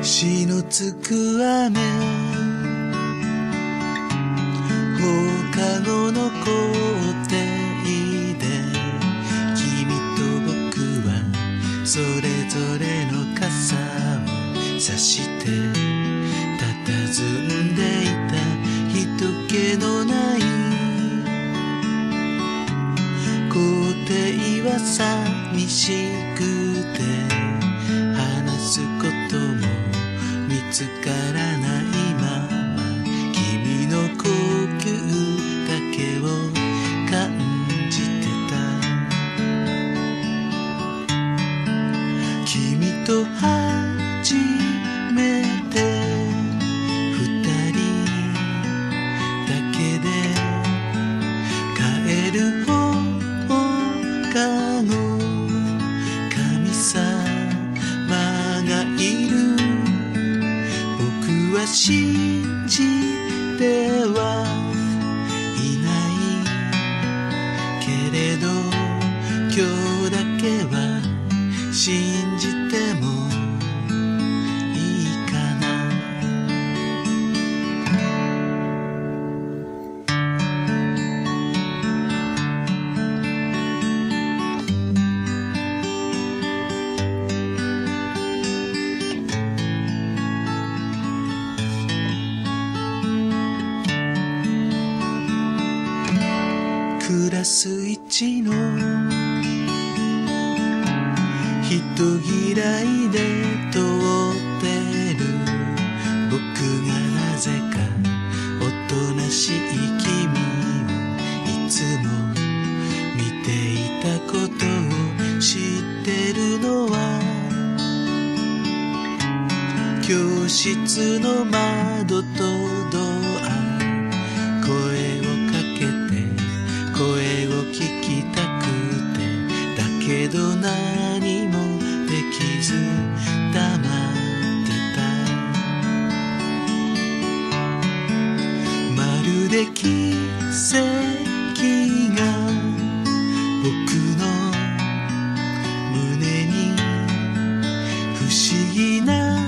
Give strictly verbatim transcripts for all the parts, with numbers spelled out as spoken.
しのつく雨、放課後の校庭で君と僕はそれぞれの傘を差して佇んでいた人気のない校庭は寂しくて話すことも見つからないまま君の呼吸だけを感じてた。君と初めて二人だけで帰る放課後神様がいる。僕は信じてはいないけれど今日だけは信じてもいいかな。クラス一の人嫌いで通ってる僕がなぜかおとなしい君をいつも見ていたことを知ってるのは教室の窓とドア声をかけて声を聞きたくてだけど何もできず黙ってた。まるで奇跡が僕の胸に不思議な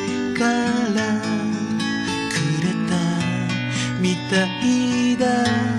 力くれたみたいだ。